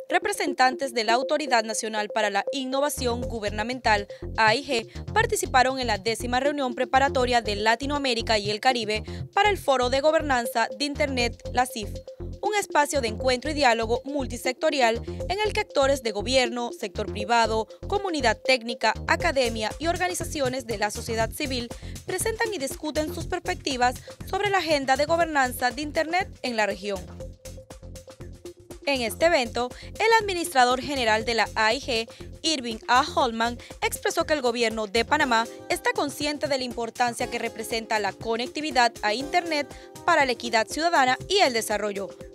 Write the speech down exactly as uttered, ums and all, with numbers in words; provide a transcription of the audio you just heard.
Representantes de la Autoridad Nacional para la Innovación Gubernamental, A I G, participaron en la décima reunión preparatoria de Latinoamérica y el Caribe para el Foro de Gobernanza de Internet, la C I F, un espacio de encuentro y diálogo multisectorial en el que actores de gobierno, sector privado, comunidad técnica, academia y organizaciones de la sociedad civil presentan y discuten sus perspectivas sobre la agenda de gobernanza de Internet en la región. En este evento, el administrador general de la A I G, Irving A. Holman, expresó que el gobierno de Panamá está consciente de la importancia que representa la conectividad a Internet para la equidad ciudadana y el desarrollo,